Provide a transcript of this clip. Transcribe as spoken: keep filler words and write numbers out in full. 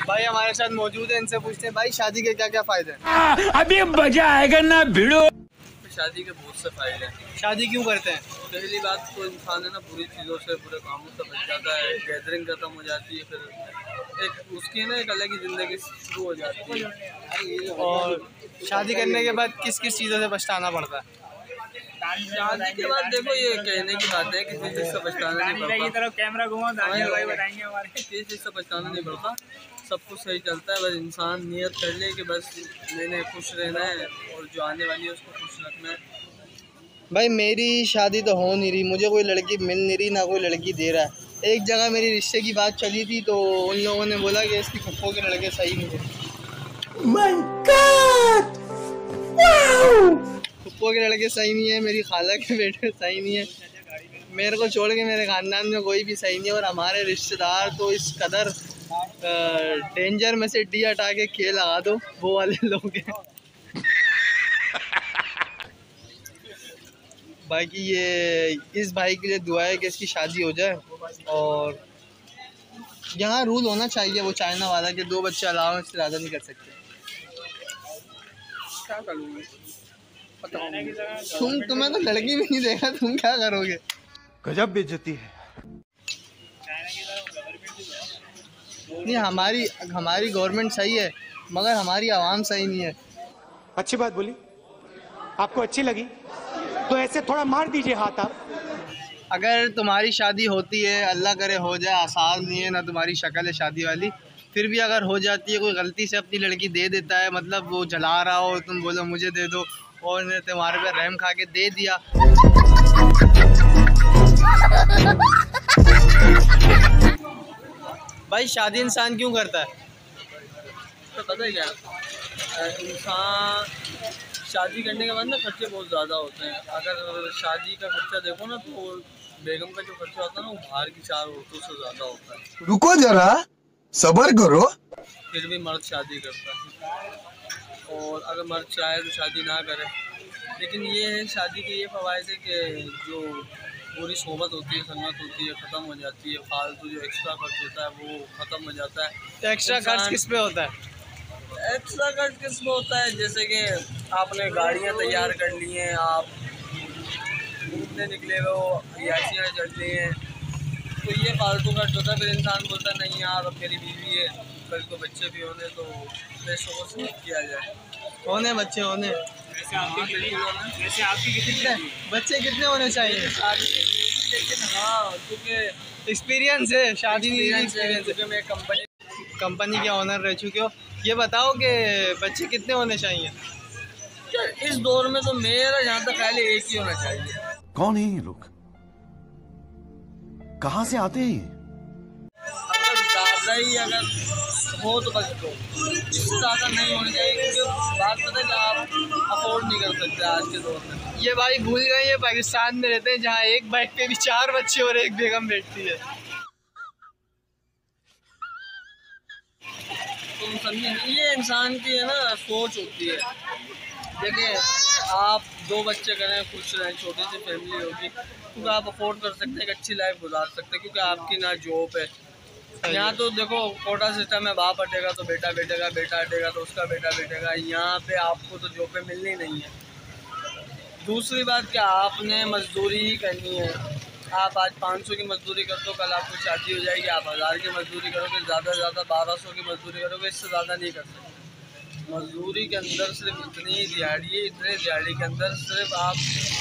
भाई हमारे साथ मौजूद है, इनसे पूछते हैं भाई शादी के क्या क्या फायदे हैं। अभी मजा आएगा ना भिड़ो। शादी के बहुत से फायदे हैं। शादी क्यों करते हैं? पहली बात तो इंसान है ना बुरी चीज़ों से, बुरे कामों से बच जाता है, गैदरिंग खत्म हो जाती है, फिर एक उसकी ना एक अलग ही ज़िंदगी शुरू हो जाती है। और शादी करने के बाद किस किस चीज़ों से पछताना पड़ता है? शादी के बाद देखो ये कहने की बात है कि किसी चीज़ से पछताना नहीं पड़ता, कैमरा घुमा भाई बताएंगे हमारे, किसी चीज़ से पछताना नहीं पड़ता, सब कुछ सही चलता है। बस इंसान नियत कर ले कि बस मैंने खुश रहना है और जो आने वाली है उसको खुश रखना है। भाई मेरी शादी तो हो नहीं रही, मुझे कोई लड़की मिल नहीं रही, ना कोई लड़की दे रहा है। एक जगह मेरी रिश्ते की बात चली थी तो उन लोगों ने बोला कि इसकी फुफ्फो के लड़के सही नहीं थे। फुफ्फो के लड़के सही नहीं है, मेरी खाला के बेटे सही नहीं है, मेरे को छोड़ के मेरे ख़ानदान में कोई भी सही नहीं है। और हमारे रिश्तेदार तो इस कदर डेंजर में से डी हटा के के लगा दो वो वाले लोग हैं। बाकी ये इस भाई के लिए दुआ है कि इसकी शादी हो जाए। और यहाँ रूल होना चाहिए वो चाइना वाला कि दो बच्चे अलावा इससे ज़्यादा नहीं कर सकते। क्या करूँगा तुम तुम्हें तो लड़की भी नहीं देखा, तुम क्या करोगे? गजब बेइज्जती है। नहीं हमारी हमारी गवर्नमेंट सही है मगर हमारी आवाम सही नहीं है। अच्छी बात बोली, आपको अच्छी लगी तो ऐसे थोड़ा मार दीजिए हाथ आप। अगर तुम्हारी शादी होती है, अल्लाह करे हो जाए, आसान नहीं है ना तुम्हारी शक्ल है शादी वाली, फिर भी अगर हो जाती है, कोई गलती से अपनी लड़की दे देता है, मतलब वो जला रहा हो, तुम बोलो मुझे दे दो और ने तुम्हारे पे रहम खा के दे दिया, भाई शादी इंसान क्यों करता है? तो पता है क्या, इंसान शादी करने के बाद ना खर्चे बहुत ज़्यादा होते हैं। अगर शादी का खर्चा देखो ना तो बेगम का जो खर्चा होता है ना वो बाहर की चार औरतों से ज़्यादा होता है। रुको जरा सब्र करो। फिर भी मर्द शादी करता है और अगर मर्द चाहे तो शादी ना करे। लेकिन ये है शादी के ये फ़वाइद है कि जो पूरी सोबत होती है, संगत होती है, ख़त्म हो जाती है। फालतू जो एक्स्ट्रा खर्च होता है वो ख़त्म हो जाता है। तो एक्स्ट्रा खर्च किस पे होता है? एक्स्ट्रा खर्च किस पे होता है? जैसे कि आपने गाड़ियाँ तैयार कर ली हैं, आप घूमने निकले हुए हो, याचियाँ चढ़ ली हैं, तो ये फालतू खर्च होता है। फिर इंसान बोलता है नहीं यार अब मेरी बीवी है, कल को बच्चे भी होने तो पैसों को सेव किया जाए। होने बच्चे होने वैसे आपकी कितनी वैसे आपकी कितने बच्चे कितने होने चाहिए? हाँ क्योंकि एक्सपीरियंस है, शादी नहीं एक्सपीरियंस है। क्योंकि मैं कंपनी कंपनी के ऑनर रह चुके हो, ये बताओ कि बच्चे कितने होने चाहिए? इस दौर में तो मेरा जहाँ तक ख्याल है एक ही होना चाहिए। कौन है ये लोग, कहाँ से आते हैं? अगर ज़्यादा ही अगर हो तो बस दो, इससे ज़्यादा नहीं होनी चाहिए क्योंकि बात पता है कि आप अफोर्ड नहीं कर सकते आज के दौर में। ये भाई भूल गए ये पाकिस्तान में रहते हैं जहाँ एक बाइक पे भी चार बच्चे और एक बेगम बैठती है। तुम समझे, ये इंसान की है ना सोच होती है। देखिए आप दो बच्चे करें, खुश रहें, छोटी सी फैमिली होगी क्योंकि आप अफोर्ड कर सकते हैं, एक अच्छी लाइफ गुजार सकते हैं क्योंकि आपकी ना जॉब है। यहाँ तो देखो कोटा सिस्टम है, बाप हटेगा तो बेटा बैठेगा, बेटा हटेगा तो उसका बेटा बैठेगा। यहाँ पे आपको तो जॉब पे मिलनी नहीं है। दूसरी बात क्या, आपने मजदूरी ही करनी है। आप आज पाँच सौ की मजदूरी करते हो, कल आपको शादी हो जाएगी, आप हज़ार की मजदूरी करोगे, ज़्यादा से ज़्यादा बारह सौ की मजदूरी करोगे, इससे ज़्यादा नहीं कर सकते। मजदूरी के अंदर सिर्फ इतनी दिहाड़ी है, इतने दिहाड़ी के अंदर सिर्फ आप